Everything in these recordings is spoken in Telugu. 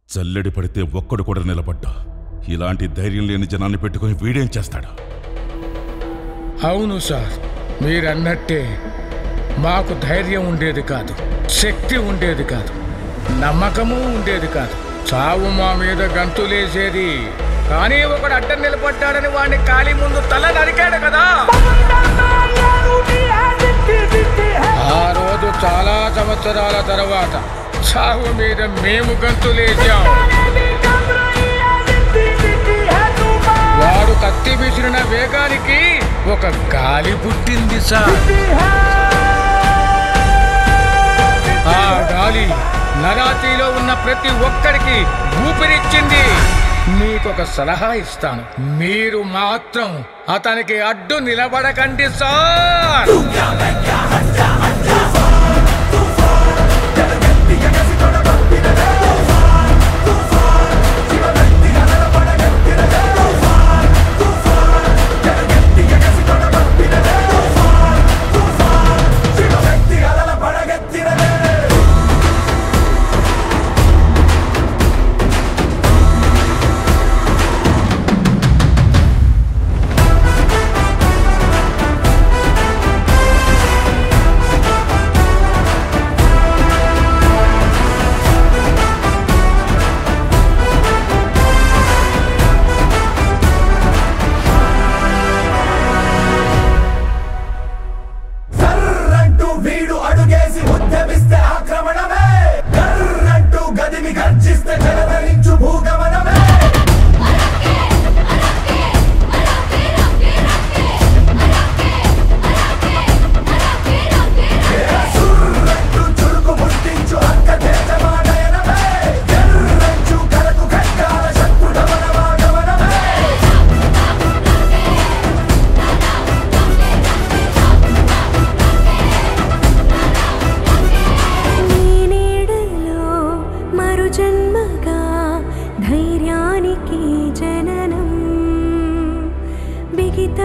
జల్లెడి పడితే ఒక్కడు కూడా నిలబడ్డా ఇలాంటి ధైర్యం లేని జనాన్ని పెట్టుకుని వీడేం చేస్తాడు? అవును సార్, మీరన్నట్టే మాకు ధైర్యం ఉండేది కాదు, శక్తి ఉండేది కాదు, నమ్మకము ఉండేది కాదు. చావు మా మీద గంతులేసేది. కానీ ఒకడు అడ్డం నిలబడ్డాడని వాడిని ఖాళీ ముందు తల నరికాడు కదా. ఆ రోజు చాలా సంవత్సరాల తర్వాత చావు మీద మేము గంతులేసాం. వాడు కత్తి విసిరిన వేగానికి ఒక గాలి పుట్టింది సార్. ఆ గాలి నరాతిలో ఉన్న ప్రతి ఒక్కరికి ఊపిరిచ్చింది. మీకొక సలహా ఇస్తాను, మీరు మాత్రం అతనికి అడ్డు నిలబడకండి సార్.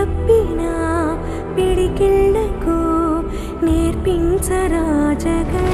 తప్పినా పిడికిళ్ళకు నేర్పించరా జగ